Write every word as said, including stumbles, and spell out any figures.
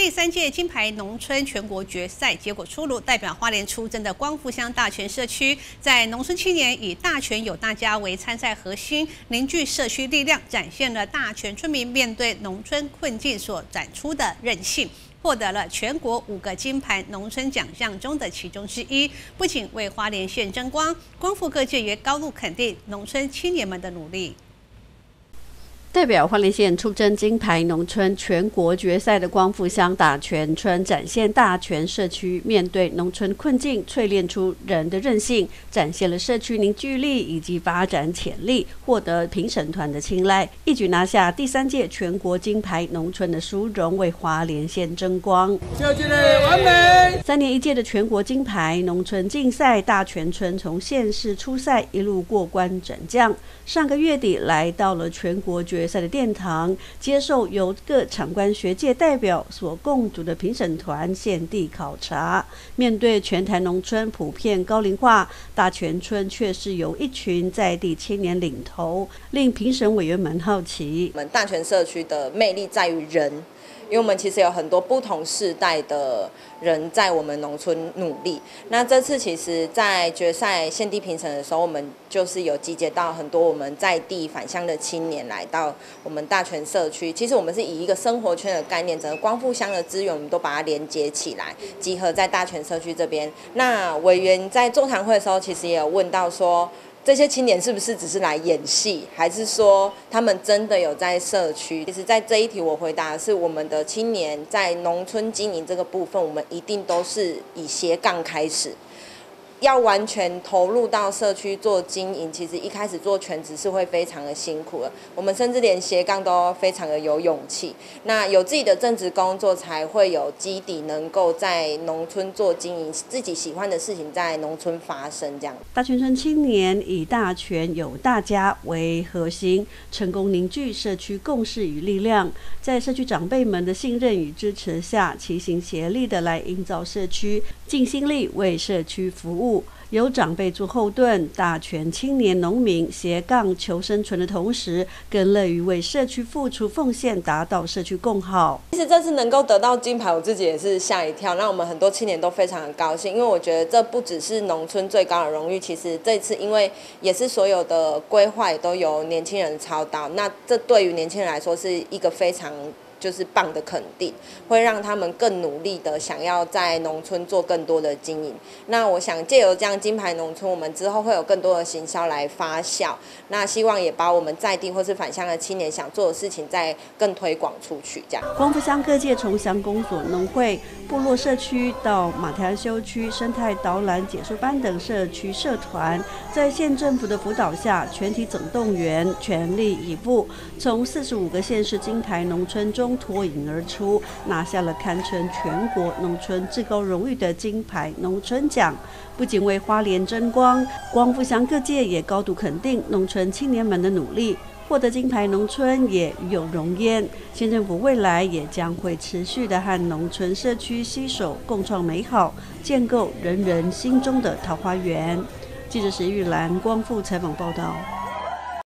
第三届金牌农村全国决赛结果出炉，代表花莲出征的光复乡大泉社区，在农村青年以大泉有大家为参赛核心，凝聚社区力量，展现了大泉村民面对农村困境所展出的韧性。 获得了全国五个金牌农村奖项中的其中之一，不仅为花莲县争光，光复各界也高度肯定农村青年们的努力。 代表花莲县出征金牌农村全国决赛的光复乡大泉村，展现大泉社区面对农村困境，淬炼出人的韧性，展现了社区凝聚力以及发展潜力，获得评审团的青睐，一举拿下第三届全国金牌农村的殊荣，为花莲县争光。完美！三年一届的全国金牌农村竞赛，大泉村从县市初赛一路过关斩将，上个月底来到了全国决赛 赛的殿堂，接受由各场官学界代表所共组的评审团现地考察。面对全台农村普遍高龄化，大泉村却是由一群在地青年领头，令评审委员们好奇。 我们大泉社区的魅力在于人。 因为我们其实有很多不同世代的人在我们农村努力。那这次其实，在决赛县地评审的时候，我们就是有集结到很多我们在地返乡的青年来到我们大泉社区。其实我们是以一个生活圈的概念，整个光复乡的资源我们都把它连接起来，集合在大泉社区这边。那委员在座谈会的时候，其实也有问到说， 这些青年是不是只是来演戏，还是说他们真的有在社区？其实，在这一题我回答的是，我们的青年在农村经营这个部分，我们一定都是以斜杠开始。 要完全投入到社区做经营，其实一开始做全职是会非常的辛苦的。我们甚至连斜杠都非常的有勇气。那有自己的正职工作，才会有基底，能够在农村做经营，自己喜欢的事情在农村发生。这样， 大泉村青年以大泉有大家为核心，成功凝聚社区共识与力量，在社区长辈们的信任与支持下，齐心协力的来营造社区，尽心力为社区服务。 有长辈做后盾，大泉青年农民斜杠求生存的同时，更乐于为社区付出奉献，达到社区共好。 其实这次能够得到金牌，我自己也是吓一跳。那我们很多青年都非常的高兴，因为我觉得这不只是农村最高的荣誉，其实这次因为也是所有的规划也都由年轻人操刀，那这对于年轻人来说是一个非常 就是棒的肯定，会让他们更努力的想要在农村做更多的经营。那我想借由这样金牌农村，我们之后会有更多的行销来发酵。那希望也把我们在地或是返乡的青年想做的事情再更推广出去。这样， 光复乡各界从乡公所、农会、部落社区到马太安休区生态导览解说班等社区社团，在县政府的辅导下，全体总动员，全力以赴，从四十五个县市金牌农村中 脱颖而出，拿下了堪称全国农村至高荣誉的金牌农村奖。不仅为花莲争光，光复乡各界也高度肯定农村青年们的努力。获得金牌农村也与有荣焉。县政府未来也将会持续的和农村社区携手，共创美好，建构人人心中的桃花源。记者石玉兰光复采访报道。